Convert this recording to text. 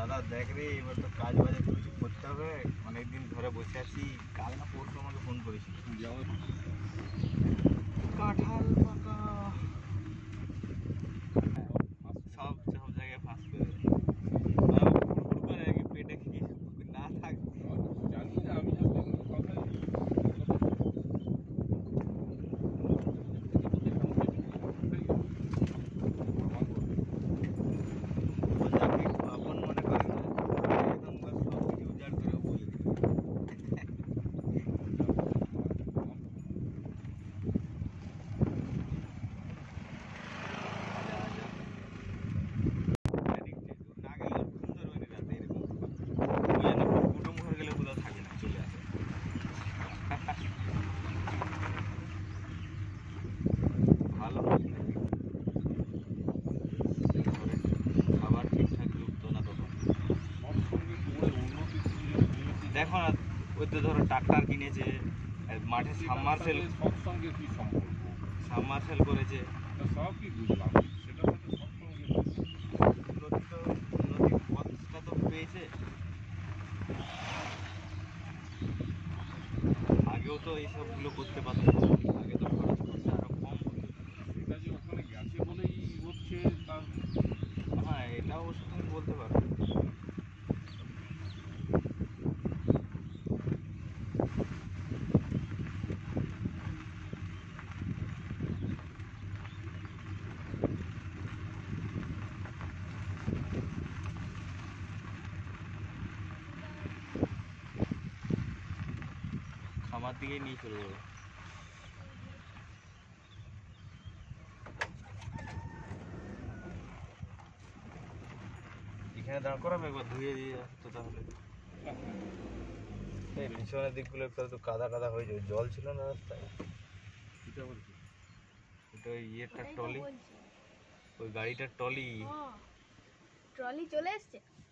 দাদা দেখ রে, এবার তো কাজ বাজে কিছু করতে হবে, অনেকদিন ধরে বসে আছি। কাল না পরশু আমাকে ফোন করেছিল। কাঁঠাল পাকা সব সব জায়গায় ফাঁস করে ফুড়ফুড় করে আর কি, পেটে কি না থাক। জানি না, আমি কথা যাকে আপন মনে করে না, একদম সব কিছু উজাড় করে বলে দিল। না গেলে ঘুম ধরবে না রাতে, এরকম ওই জন্য কুটুম ঘর গেলে কোথাও থাকে না, চলে আসে। ভালো খাবার ঠিকঠাক ঢুকতো না তখন। সৎসঙ্গে পড়ে উন্নতি দেখো না, ওই তো ধরো ট্রাক্টর কিনেছে, মাঠে সৎসঙ্গে কি সম্পর্ক? সাবমার্সেল করেছে। তা সব কি বুঝলাম, সেটা তো সৎসঙ্গে উন্নতি তো উন্নতির পথটা তো পেয়েছে। আগেও তো এইসবগুলো করতে পারতো, আগে তো খরচ খরচা আরো কম হতো। সেটা যে ওখানে গেছে বলেই হচ্ছে তার। হ্যাঁ, এটা অবশ্য তুমি বলতে পারো। খামার দিকেই নিয়ে চলে যাবো। এখানে দাঁড় করাবে, একবার ধুয়ে দিয়ে আসতো তাহলে। এই পিছনের দিকগুলো একটু একটু কাদা কাদা হয়ে যাবে, জল ছিল না রাস্তায়। এটা বলছি এটা ওই ইয়েটা টলি, ওই গাড়িটার টলি। ট্রলি চলে এসছে।